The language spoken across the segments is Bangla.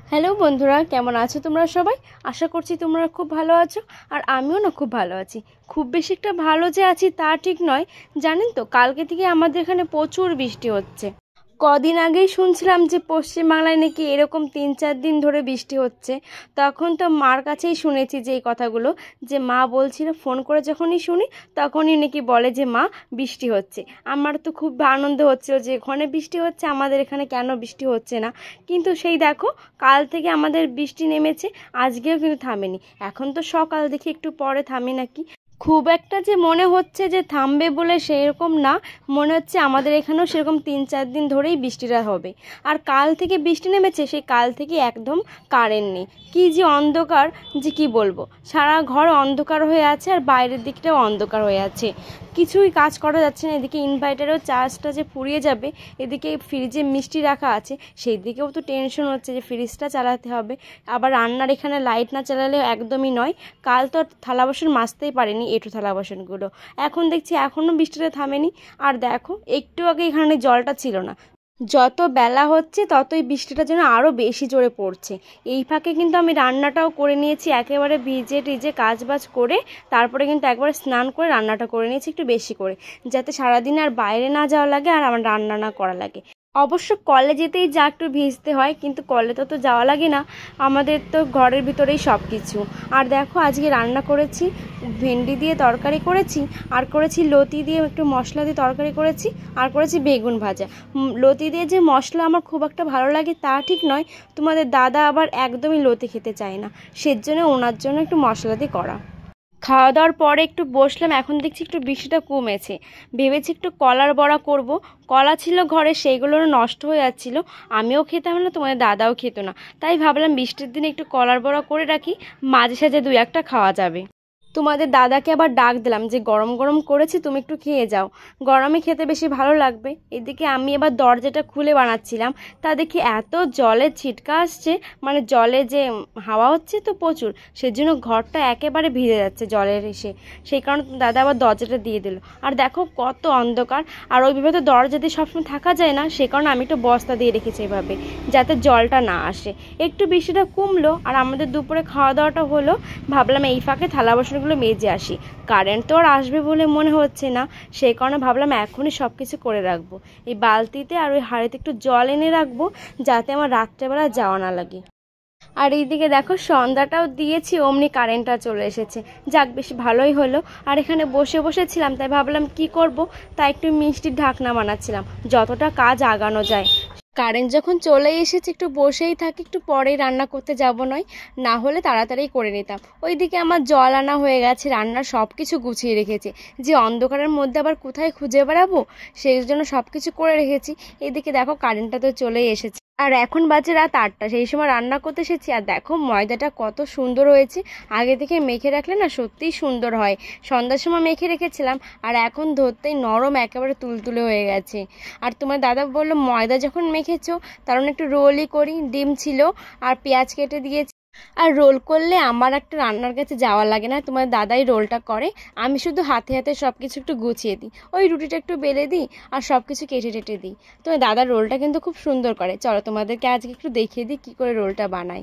হ্যালো বন্ধুরা, কেমন আছো তোমরা সবাই? আশা করছি তোমরা খুব ভালো আছো। আর আমিও না খুব ভালো আছি। খুব বেশি একটা ভালো যে আছি তা ঠিক নয়। জানেন তো, কালকে থেকে আমাদের এখানে প্রচুর বৃষ্টি হচ্ছে। কদিন আগেই শুনছিলাম যে পশ্চিমবাংলায় নাকি এরকম 3-4 দিন ধরে বৃষ্টি হচ্ছে। তখন তো মার কাছেই শুনেছি যে এই কথাগুলো, যে মা বলছিল, ফোন করে যখনই শুনি তখনই নাকি বলে যে মা বৃষ্টি হচ্ছে। আমার তো খুব আনন্দ হচ্ছিল যে ওখানে বৃষ্টি হচ্ছে, আমাদের এখানে কেন বৃষ্টি হচ্ছে না। কিন্তু সেই দেখো, কাল থেকে আমাদের বৃষ্টি নেমেছে, আজকেও কিন্তু থামেনি। এখন তো সকাল দেখি একটু পরে থামে নাকি। খুব একটা যে মনে হচ্ছে যে থামবে বলে সেরকম না, মনে হচ্ছে আমাদের এখানেও সেরকম 3-4 দিন ধরেই বৃষ্টিটা হবে। আর কাল থেকে বৃষ্টি নেমেছে, সেই কাল থেকে একদম কারেন্ট নেই। কি যে অন্ধকার, যে কি বলবো, সারা ঘর অন্ধকার হয়ে আছে আর বাইরের দিকটাও অন্ধকার হয়ে আছে, কিছুই কাজ করা যাচ্ছে না। এদিকে ইনভার্টারেও চার্জটা যে ফুরিয়ে যাবে, এদিকে ফ্রিজে মিষ্টি রাখা আছে, সেই দিকেও তো টেনশন হচ্ছে যে ফ্রিজটা চালাতে হবে। আবার রান্নার এখানে লাইট না চালালেও একদমই নয়। কাল তো থালা বাসন মাজতেই পারিনি, এঁটো থালা বাসনগুলো। এখন দেখছি এখনও বৃষ্টিটা থামেনি। আর দেখো, একটু আগে এখানে জলটা ছিল না। যত বেলা হচ্ছে ততই বৃষ্টিটা যেন আরও বেশি জোরে পড়ছে। এই ফাঁকে কিন্তু আমি রান্নাটাও করে নিয়েছি, একেবারে ভিজে টিজে কাজবাজ করে তারপরে কিন্তু একবারে স্নান করে রান্নাটা করে নিয়েছি একটু বেশি করে, যাতে সারাদিন আর বাইরে না যাওয়া লাগে আর আমার রান্না না করা লাগে। অবশ্য কলে যেতেই যা একটু ভিজতে হয়, কিন্তু কলে তো যাওয়া লাগে না, আমাদের তো ঘরের ভিতরেই সব কিছু। আর দেখো, আজকে রান্না করেছি ভেন্ডি দিয়ে তরকারি করেছি, আর করেছি লতি দিয়ে একটু মশলা দিয়ে তরকারি করেছি, আর করেছি বেগুন ভাজা। লতি দিয়ে যে মশলা আমার খুব একটা ভালো লাগে তা ঠিক নয়, তোমাদের দাদা আবার একদমই লতি খেতে চায় না, সেজন্য ওনার জন্য একটু মশলা দিয়ে করা। খাওয়া দাওয়ার পরে একটু বসলাম, এখন দেখছি একটু বৃষ্টিটা কমেছে। ভেবেছি একটু কলার বড়া করব। কলা ছিল ঘরে, সেইগুলো নষ্ট হয়ে যাচ্ছিল, আমিও খেতাম না, তোমাদের দাদাও খেত না। তাই ভাবলাম বৃষ্টির দিনে একটু কলার বড়া করে রাখি, মাঝে সাঝে 2-1টা খাওয়া যাবে। তোমাদের দাদাকে আবার ডাক দিলাম যে গরম গরম করেছি, তুমি একটু খেয়ে যাও, গরমে খেতে বেশি ভালো লাগবে। এদিকে আমি এবার দরজাটা খুলে বানাচ্ছিলাম, তা দেখি এত জলের ছিটকা আসছে, মানে জলে যে হাওয়া হচ্ছে তো প্রচুর, সেজন্য ঘরটা একেবারে ভিজে যাচ্ছে জলের এসে। সেই কারণে দাদা আবার দরজাটা দিয়ে দিল। আর দেখো কত অন্ধকার, আর ওইভাবে তো দরজা দিয়ে সবসময় থাকা যায় না, সে কারণে আমি একটু বস্তা দিয়ে রেখেছি এভাবে, যাতে জলটা না আসে। একটু বৃষ্টিটা কমলো আর আমাদের দুপুরে খাওয়া দাওয়াটা হলো। ভাবলাম এই ফাঁকে থালা বাসনগুলো মেজে আসি। কারেন্ট তো আর আসবে বলে মনে হচ্ছে না, সেই কারণে ভাবলাম এখনই সব কিছু করে রাখবো। এই বালতিতে আর ওই হাঁড়িতে একটু জল এনে রাখবো, যাতে আমার রাত্রেবেলা যাওয়া না লাগে। আর এইদিকে দেখো, সন্ধ্যাটাও দিয়েছি, অমনি কারেন্টটা চলে এসেছে। যাক, বেশ ভালোই হলো। আর এখানে বসে বসেছিলাম, তাই ভাবলাম কি করব, তাই একটু মিষ্টির ঢাকনা বানাচ্ছিলাম, যতটা কাজ আগানো যায়। কারেন্ট যখন চলে এসেছে, একটু বসেই থাকি, একটু পরেই রান্না করতে যাব নয়, না হলে তাড়াতাড়ি করে নিতাম। ওইদিকে আমার জল আনা হয়ে গেছে, রান্নার সব কিছু গুছিয়ে রেখেছি, যে অন্ধকারের মধ্যে আবার কোথায় খুঁজে বেড়াবো, সেই জন্য সব কিছু করে রেখেছি। এদিকে দেখো, কারেন্টটা তো চলেই এসেছে। আর এখন বাজে রাত 8টা, সেই সময় রান্না করতে এসেছি। আর দেখো, ময়দাটা কত সুন্দর হয়েছে, আগে থেকে মেখে রাখলে না সত্যিই সুন্দর হয়। সন্ধ্যার সময় মেখে রেখেছিলাম, আর এখন ধরতেই নরম, একেবারে তুলতুলে হয়ে গেছে। আর তোমার দাদা বললো, ময়দা যখন মেখেছো কারণ একটু রোলই করি। ডিম ছিল আর পেঁয়াজ কেটে দিয়েছি। আর রোল করলে আমার একটা রান্নার কাছে যাওয়া লাগে না, তোমার দাদাই রোলটা করে, আমি শুধু হাতে হাতে সব কিছু একটু গুছিয়ে দিই, ওই রুটিটা একটু বেলে দিই আর সব কিছু কেটে টেটে দিই। তোমার দাদার রোলটা কিন্তু খুব সুন্দর করে। চলো তোমাদেরকে আজকে একটু দেখিয়ে দিই কী করে রোলটা বানাই।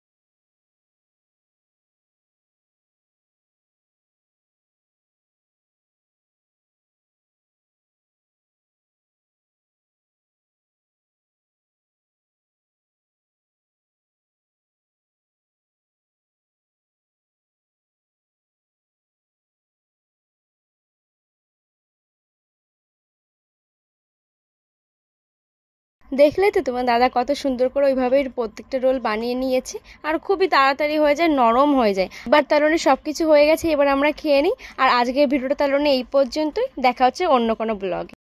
দেখলে তো তোমার দাদা কত সুন্দর করে ওইভাবেই প্রত্যেকটা রোল বানিয়ে নিয়েছে, আর খুবই তাড়াতাড়ি হয়ে যায়, নরম হয়ে যায়। এবার তাহলে সব কিছু হয়ে গেছে, এবার আমরা খেয়ে নিই। আর আজকের ভিডিওটা তাহলে এই পর্যন্তই, দেখা হচ্ছে অন্য কোনো ব্লগে।